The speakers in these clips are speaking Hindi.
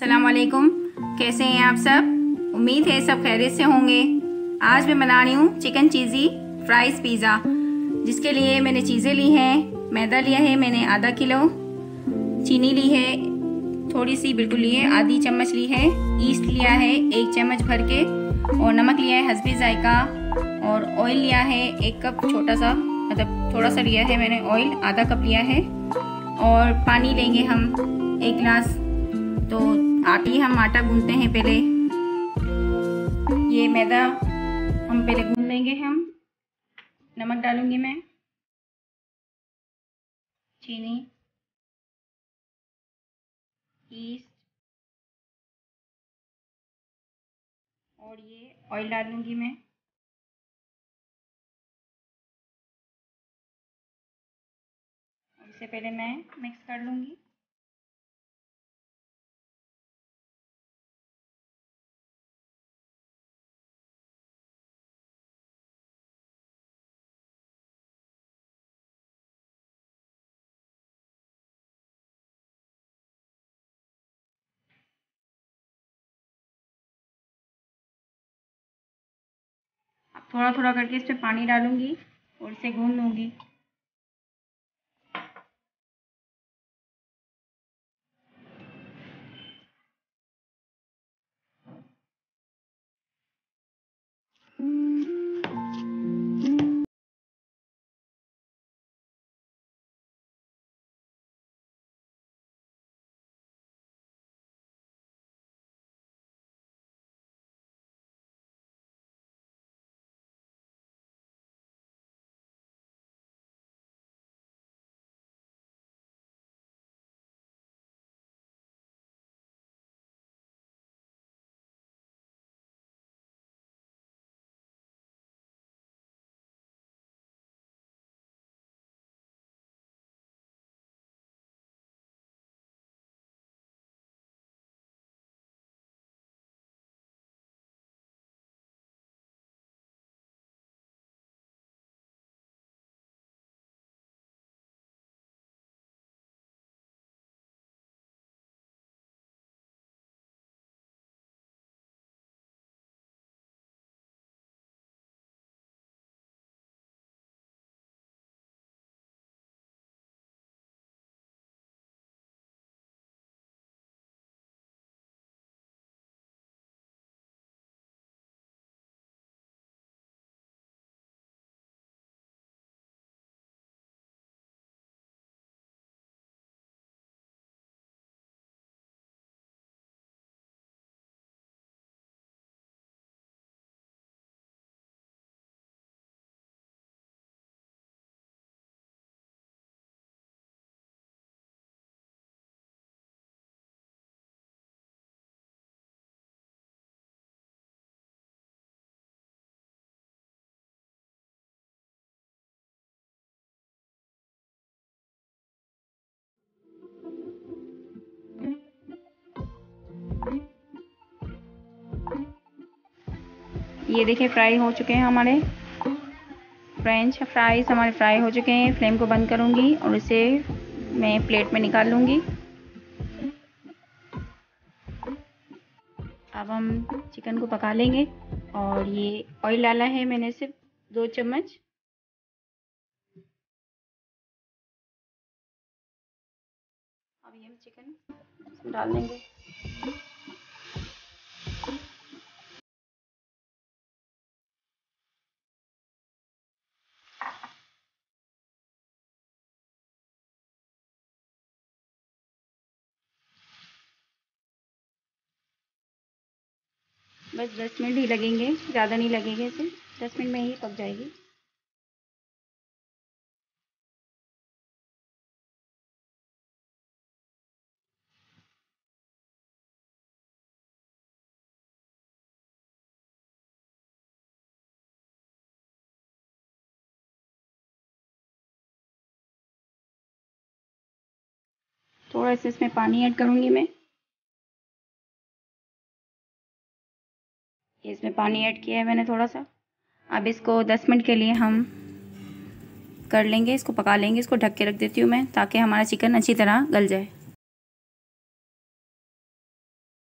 अस्सलाम वालेकुम। कैसे हैं आप सब? उम्मीद है सब खैरियत से होंगे। आज मैं बना रही हूँ चिकन चीज़ी फ्राइज़ पिज़्ज़ा। जिसके लिए मैंने चीज़ें ली हैं। मैदा लिया है मैंने आधा किलो, चीनी ली है थोड़ी सी बिल्कुल ली है, आधी चम्मच ली है, ईस्ट लिया है 1 चम्मच भर के, और नमक लिया है हस्बे जायका, और ऑयल लिया है 1 कप, छोटा सा मतलब थोड़ा सा लिया है मैंने ऑयल, आधा कप लिया है, और पानी लेंगे हम 1 गिलास। तो हम आटा गूंथते हैं पहले। ये मैदा हम पहले गूंथ लेंगे। हम नमक डालूंगी मैं, चीनी, ईस्ट, और ये ऑयल डालूंगी मैं। और इससे पहले मैं मिक्स कर लूंगी। अब थोड़ा थोड़ा करके इस पे पानी डालूंगी और इसे गूंथ लूंगी। ये देखिए फ्राई हो चुके हैं हमारे फ्रेंच फ्राइज, हमारे फ्राई हो चुके हैं। फ्लेम को बंद करूंगी और इसे मैं प्लेट में निकाल लूंगी। अब हम चिकन को पका लेंगे। और ये ऑयल डाला है मैंने सिर्फ 2 चम्मच। अब ये हम चिकन डाल देंगे। बस 10 मिनट ही लगेंगे, ज़्यादा नहीं लगेंगे, इसे 10 मिनट में ही पक जाएगी। थोड़ा सा इसमें पानी ऐड करूँगी मैं। इसमें पानी ऐड किया है मैंने थोड़ा सा। अब इसको 10 मिनट के लिए हम कर लेंगे, इसको पका लेंगे। इसको ढक के रख देती हूँ मैं ताकि हमारा चिकन अच्छी तरह गल जाए।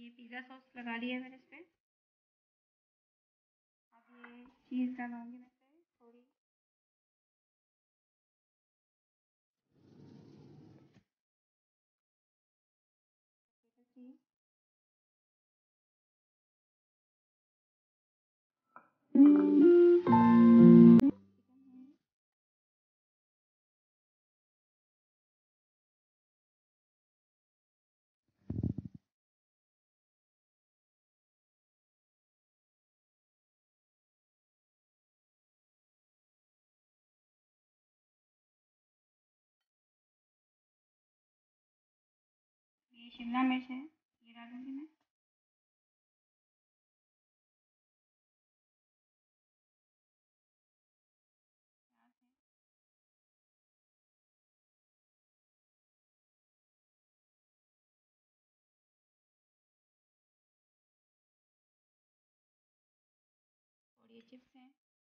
ये पिज़्ज़ा सॉस लगा लिया मैंने इस पर। अब ये चीज़ डालूँगी मैं इस पर थोड़ी। ये शिमला मिर्च है, ये डालूँगी मैं। और ये चिप्स हैं।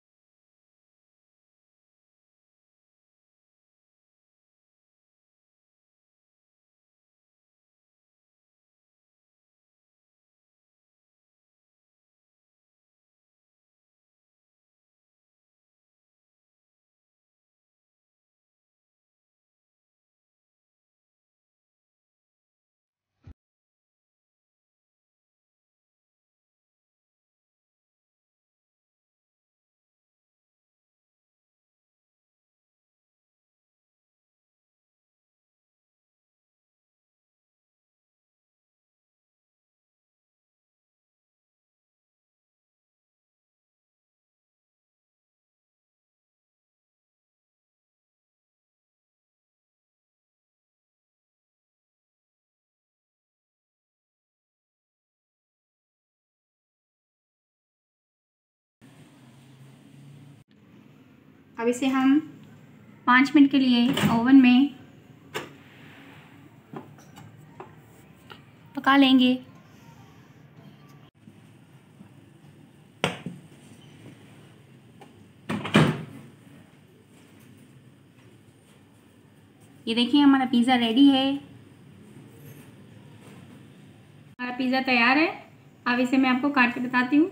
अब इसे हम 5 मिनट के लिए ओवन में पका लेंगे। ये देखिए हमारा पिज़्ज़ा रेडी है। हमारा पिज़्ज़ा तैयार है। अब इसे मैं आपको काट के बताती हूँ।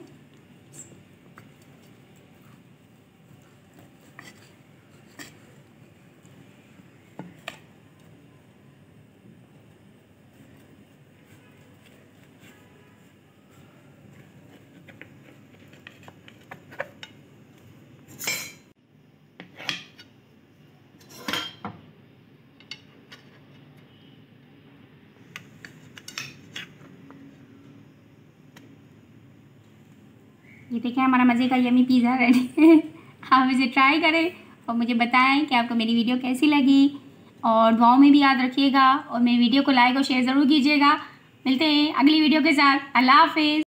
ये देखिए हमारा मज़े का यम्मी पिज़्ज़ा रेडी है। आप इसे ट्राई करें और मुझे बताएं कि आपको मेरी वीडियो कैसी लगी, और दुआओं में भी याद रखिएगा और मेरी वीडियो को लाइक और शेयर ज़रूर कीजिएगा। मिलते हैं अगली वीडियो के साथ। अल्लाह हाफिज़।